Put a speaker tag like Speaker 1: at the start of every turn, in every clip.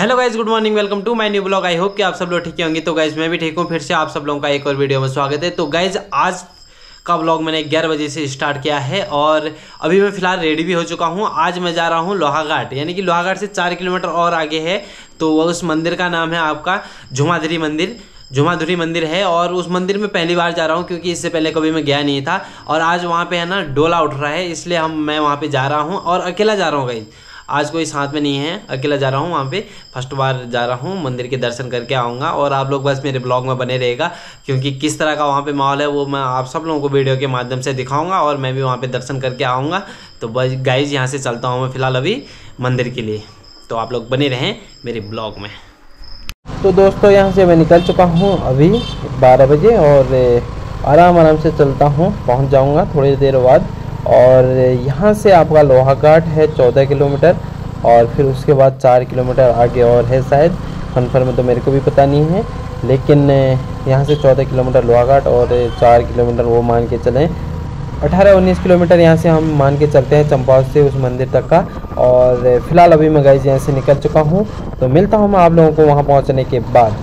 Speaker 1: Hello guys, good morning, welcome to my new blog. I hope कि आप सब लोग ठीक होंगे। तो गाइज मैं भी ठीक हूँ। फिर से आप सब लोगों का एक और वीडियो में स्वागत है। तो गाइज आज का ब्लॉग मैंने 11 बजे से स्टार्ट किया है और अभी मैं फिलहाल रेडी भी हो चुका हूँ। आज मैं जा रहा हूँ लोहाघाट, यानी कि लोहाघाट से 4 किलोमीटर और आगे है। तो उस मंदिर का नाम है आपका झुमाधरी मंदिर। झुमाधरी मंदिर है और उस मंदिर में पहली बार जा रहा हूँ, क्योंकि इससे पहले कभी मैं गया नहीं था। और आज वहाँ पे है ना डोला उठ रहा है, इसलिए मैं वहाँ पे जा रहा हूँ और अकेला जा रहा हूँ गाइज। आज कोई साथ में नहीं है, अकेला जा रहा हूँ वहाँ पे। फर्स्ट बार जा रहा हूँ, मंदिर के दर्शन करके आऊँगा और आप लोग बस मेरे ब्लॉग में बने रहेगा, क्योंकि किस तरह का वहाँ पे माहौल है वो मैं आप सब लोगों को वीडियो के माध्यम से दिखाऊंगा और मैं भी वहाँ पे दर्शन करके आऊँगा। तो बस गाइज यहाँ से चलता हूँ मैं फ़िलहाल अभी मंदिर के लिए। तो आप लोग बने रहें मेरे ब्लॉग में।
Speaker 2: तो दोस्तों यहाँ से मैं निकल चुका हूँ अभी 12 बजे और आराम से चलता हूँ, पहुँच जाऊँगा थोड़ी देर बाद। और यहाँ से आपका लोहाघाट है 14 किलोमीटर और फिर उसके बाद 4 किलोमीटर आगे और है शायद, कन्फर्म तो मेरे को भी पता नहीं है। लेकिन यहाँ से 14 किलोमीटर लोहाघाट और 4 किलोमीटर वो मान के चलें 18-19 किलोमीटर यहाँ से हम मान के चलते हैं चंपावत से उस मंदिर तक का। और फिलहाल अभी मैं गाइस यहाँ से निकल चुका हूँ, तो मिलता हूँ मैं आप लोगों को वहाँ पहुँचने के बाद।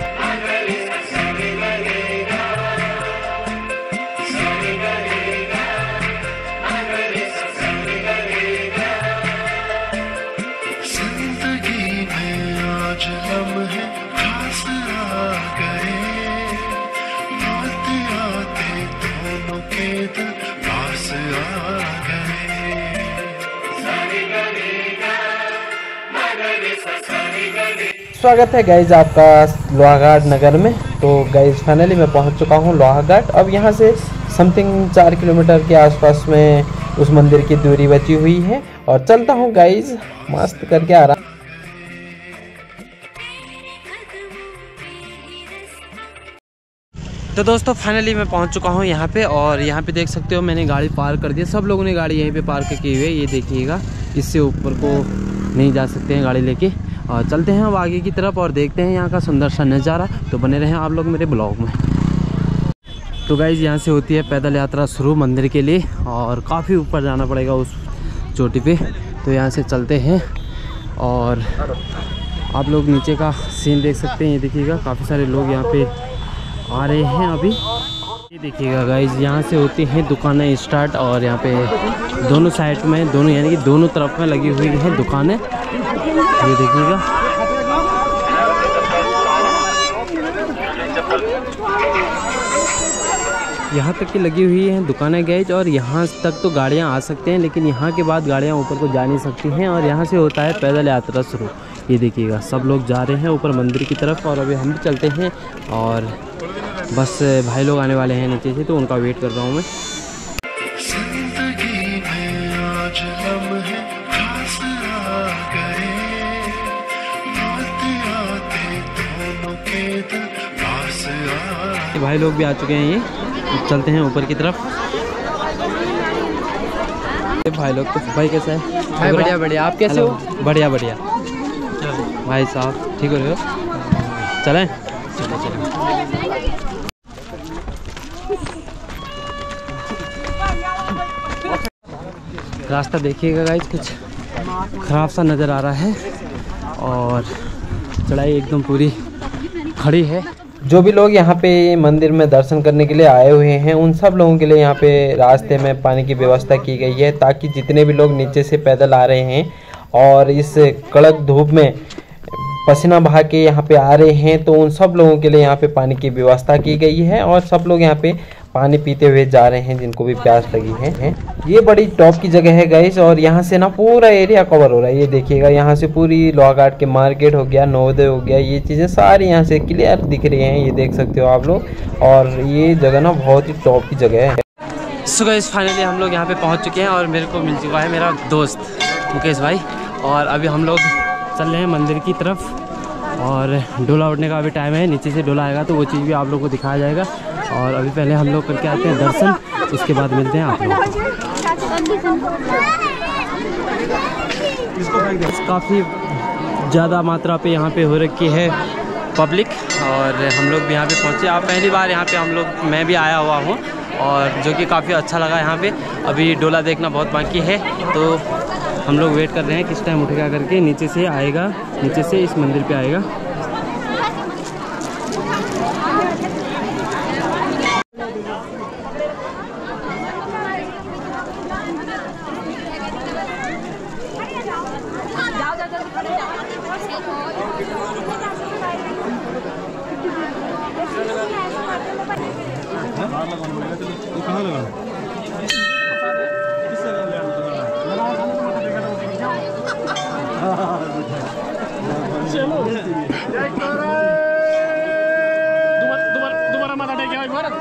Speaker 2: स्वागत है गाइज आपका लोहाघाट नगर में। तो गाइज फाइनली मैं पहुंच चुका हूं लोहाघाट। अब यहां से समथिंग 4 किलोमीटर के आसपास में उस मंदिर की दूरी बची हुई है और चलता हूं गाइज मस्त करके आ रहा।
Speaker 1: तो दोस्तों फाइनली मैं पहुंच चुका हूं यहाँ पे और यहाँ पे देख सकते हो मैंने गाड़ी पार्क कर दी। सब लोगों ने गाड़ी यहीं पे पार्क की हुई है, ये देखिएगा। इससे ऊपर को नहीं जा सकते हैं गाड़ी लेके। और चलते हैं अब आगे की तरफ और देखते हैं यहाँ का सुंदर सा नज़ारा। तो बने रहें आप लोग मेरे ब्लॉग में। तो गाइज यहाँ से होती है पैदल यात्रा शुरू मंदिर के लिए और काफ़ी ऊपर जाना पड़ेगा उस चोटी पे। तो यहाँ से चलते हैं और आप लोग नीचे का सीन देख सकते हैं। ये देखिएगा काफ़ी सारे लोग यहाँ पे आ रहे हैं अभी। ये देखिएगा गाइज यहाँ से होती हैं दुकानें स्टार्ट और यहाँ पे दोनों साइड में दोनों यानी कि दोनों तरफ में लगी हुई हैं दुकानें। ये देखिएगा यहाँ तक की लगी हुई हैं दुकानें गाइज। और यहाँ तक तो गाड़ियाँ आ सकते हैं, लेकिन यहाँ के बाद गाड़ियाँ ऊपर को जा नहीं सकती हैं। और यहाँ से होता है पैदल यात्रा शुरू। ये देखिएगा सब लोग जा रहे हैं ऊपर मंदिर की तरफ और अभी हम भी चलते हैं। और बस भाई लोग आने वाले हैं नीचे से, तो उनका वेट कर रहा हूँ मैं। भाई लोग भी आ चुके हैं, ये चलते हैं ऊपर की तरफ। भाई लोग तो भाई कैसा है?
Speaker 2: भाई बढ़िया बढ़िया, आप कैसे हो?
Speaker 1: बढ़िया बढ़िया भाई साहब, ठीक हो रहे हो? चलें चलें। रास्ता देखिएगा गाइस, कुछ ख़राब सा नज़र आ रहा है और चढ़ाई एकदम पूरी खड़ी है।
Speaker 2: जो भी लोग यहाँ पे मंदिर में दर्शन करने के लिए आए हुए हैं उन सब लोगों के लिए यहाँ पे रास्ते में पानी की व्यवस्था की गई है, ताकि जितने भी लोग नीचे से पैदल आ रहे हैं और इस कड़क धूप में पसीना बहा के यहाँ पे आ रहे हैं, तो उन सब लोगों के लिए यहाँ पे पानी की व्यवस्था की गई है। और सब लोग यहाँ पे पानी पीते हुए जा रहे हैं जिनको भी प्यास लगी है। ये बड़ी टॉप की जगह है गाइस और यहाँ से ना पूरा एरिया कवर हो रहा है। ये देखिएगा यहाँ से पूरी लोहाघाट के मार्केट हो गया, नवोदय हो गया, ये चीज़ें सारी यहाँ से क्लियर दिख रही हैं। ये देख सकते हो आप लोग। और ये जगह ना बहुत ही टॉप की जगह है।
Speaker 1: सो गाइस फाइनली हम लोग यहाँ पे पहुँच चुके हैं और मेरे को मिल चुका है मेरा दोस्त मुकेश भाई। और अभी हम लोग चल रहे हैं मंदिर की तरफ और डोला उठने का अभी टाइम है। नीचे से डोला आएगा तो वो चीज़ भी आप लोग को दिखाया जाएगा। और अभी पहले हम लोग करके आते हैं दर्शन, उसके बाद मिलते हैं आप लोग। काफ़ी ज़्यादा मात्रा पे यहाँ पे हो रखी है पब्लिक और हम लोग भी यहाँ पे पहुँचे। आप पहली बार यहाँ पे मैं भी आया हुआ हूँ और जो कि काफ़ी अच्छा लगा यहाँ पे। अभी डोला देखना बहुत बाकी है, तो हम लोग वेट कर रहे हैं किस टाइम उठेगा करके। नीचे से आएगा, नीचे से इस मंदिर पे आएगा।
Speaker 3: दोबारा माथा टेक एक बार।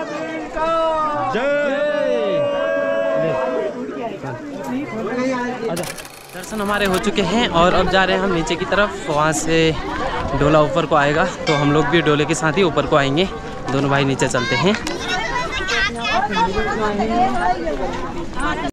Speaker 1: दर्शन हमारे हो चुके हैं और अब जा रहे हैं हम नीचे की तरफ। वहाँ से डोला ऊपर को आएगा तो हम लोग भी डोले के साथ ही ऊपर को आएंगे। दोनों भाई नीचे चलते हैं।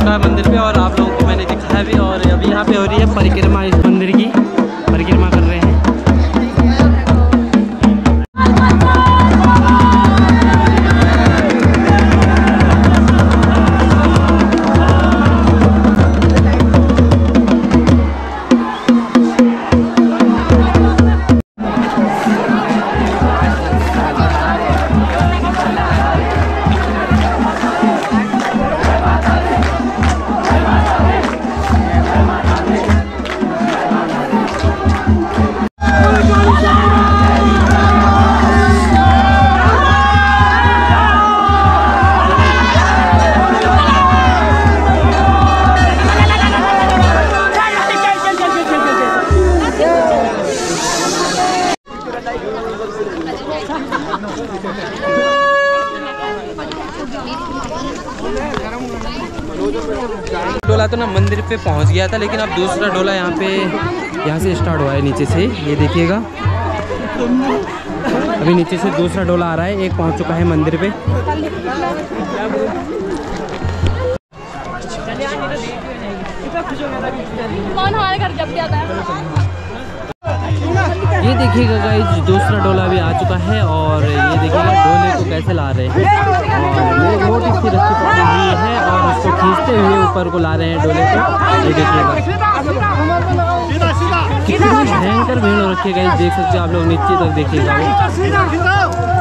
Speaker 1: चुका है मंदिर पे और आप लोगों को मैंने दिखाया भी। और अभी यहाँ पे हो रही है परिक्रमा, इस मंदिर की परिक्रमा कर रहे हैं। डोला तो ना मंदिर पे पहुंच गया था, लेकिन अब दूसरा डोला यहाँ से स्टार्ट हुआ है नीचे से, ये देखिएगा। अभी नीचे से दूसरा डोला आ रहा है, एक पहुंच चुका है मंदिर पे।
Speaker 4: कौन हमारे घर जब जाता है?
Speaker 1: ये देखिएगा गाइस, दूसरा डोला भी आ चुका है और ये देखिएगा डोले को कैसे ला रहे हैं। और ये मोटी सी रस्सी पकड़ी हुई है और उसको खींचते हुए ऊपर को ला रहे हैं डोले को। ये देखिएगा कितनी भयंकर भीड़ हो रखी है गाइस, देख सकते हो आप लोग, नीचे तक देखिएगा।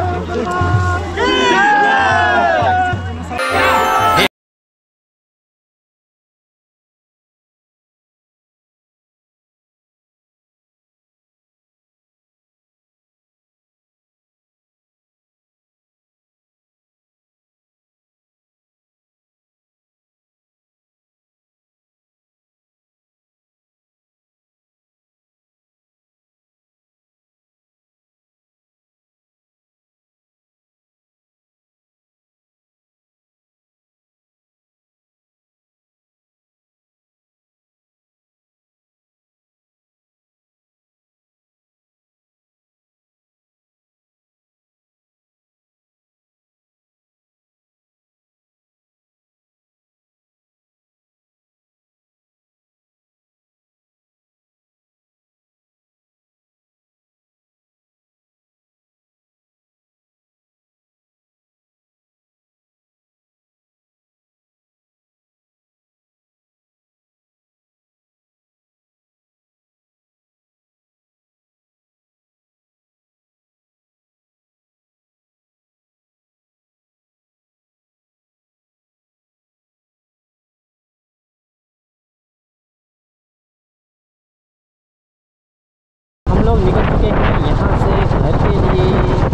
Speaker 1: लोग निकल चुके हैं यहाँ से घर के लिए।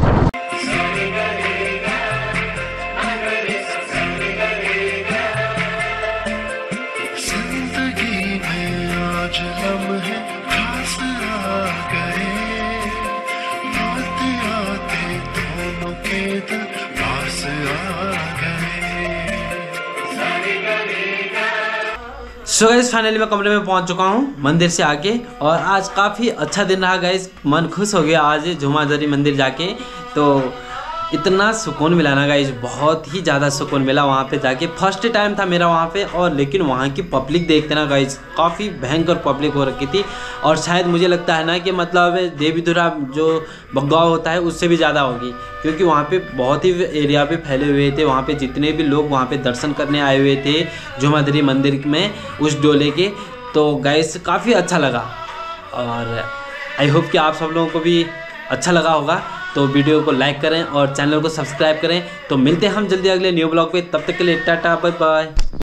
Speaker 5: जिंदगी में आज लम्हे खास आ गए, आते आते दोनों के दिल पास आ गए।
Speaker 1: सो गाइस फाइनली मैं कमरे में पहुंच चुका हूं मंदिर से आके, और आज काफ़ी अच्छा दिन रहा गाइस, मन खुश हो गया आज झुमाझरी मंदिर जाके। तो इतना सुकून मिला ना गाइस, बहुत ही ज़्यादा सुकून मिला वहाँ पे जाके। फर्स्ट टाइम था मेरा वहाँ पे, और लेकिन वहाँ की पब्लिक देखते ना गाइस, काफ़ी भयंकर पब्लिक हो रखी थी। और शायद मुझे लगता है ना कि मतलब देवीधुरा जो बग्गाव होता है उससे भी ज़्यादा होगी, क्योंकि वहाँ पे बहुत ही एरिया पे फैले हुए थे। वहाँ पे जितने भी लोग वहाँ पे दर्शन करने आए हुए थे झुमाधरी मंदिर में उस डोले के, तो गाइस काफ़ी अच्छा लगा। और आई होप कि आप सब लोगों को भी अच्छा लगा होगा। तो वीडियो को लाइक करें और चैनल को सब्सक्राइब करें। तो मिलते हैं हम जल्दी अगले न्यू ब्लॉग पे, तब तक के लिए टाटा बाय बाय।